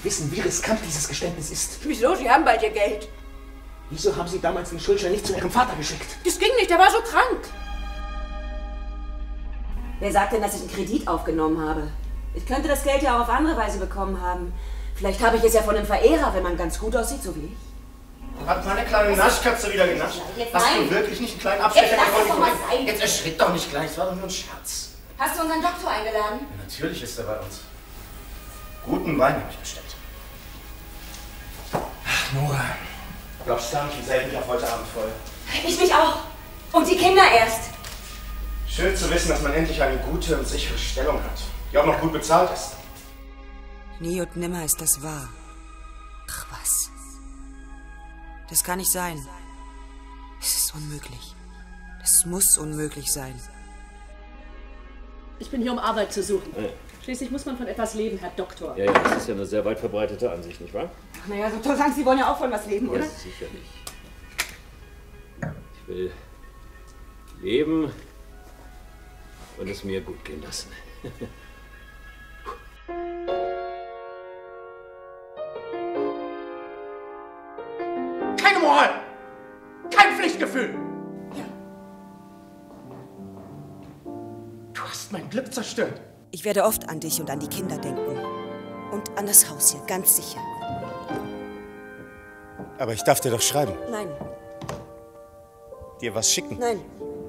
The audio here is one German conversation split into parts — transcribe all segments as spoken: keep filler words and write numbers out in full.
Sie wissen, wie riskant dieses Geständnis ist. Wieso? Sie haben bald Ihr Geld. Wieso haben Sie damals den Schuldschein nicht zu Ihrem Vater geschickt? Das ging nicht, der war so krank. Wer sagt denn, dass ich einen Kredit aufgenommen habe? Ich könnte das Geld ja auch auf andere Weise bekommen haben. Vielleicht habe ich es ja von einem Verehrer, wenn man ganz gut aussieht, so wie ich. Hat meine kleine Naschkatze wieder genascht? Jetzt Hast nein. du wirklich nicht einen kleinen Abstecher Jetzt lass es doch mal geholt? sein. Jetzt erschrick doch nicht gleich, es war doch nur ein Scherz. Hast du unseren Doktor eingeladen? Ja, natürlich ist er bei uns. Guten Wein habe ich bestellt. Ach, Nora. Glaubst du gar nicht, wie selten ich auf heute Abend freue? Ich mich auch. Und die Kinder erst. Schön zu wissen, dass man endlich eine gute und sichere Stellung hat, die auch noch gut bezahlt ist. Nie und nimmer ist das wahr. Ach was. Das kann nicht sein. Es ist unmöglich. Das muss unmöglich sein. Ich bin hier, um Arbeit zu suchen. Ja. Schließlich muss man von etwas leben, Herr Doktor. Ja, ja, das ist ja eine sehr weit verbreitete Ansicht, nicht wahr? Ach naja, so toll sagen Sie wollen ja auch von was leben, oder? Ja, sicherlich. Ich will leben und es mir gut gehen lassen. Keine Moral! Kein Pflichtgefühl! Du hast mein Glück zerstört. Ich werde oft an dich und an die Kinder denken. Und an das Haus hier, ganz sicher. Aber ich darf dir doch schreiben. Nein, Dir was schicken. nein.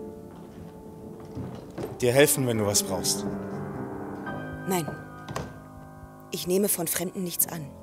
Dir helfen, wenn du was brauchst. Nein. Ich nehme von Fremden nichts an.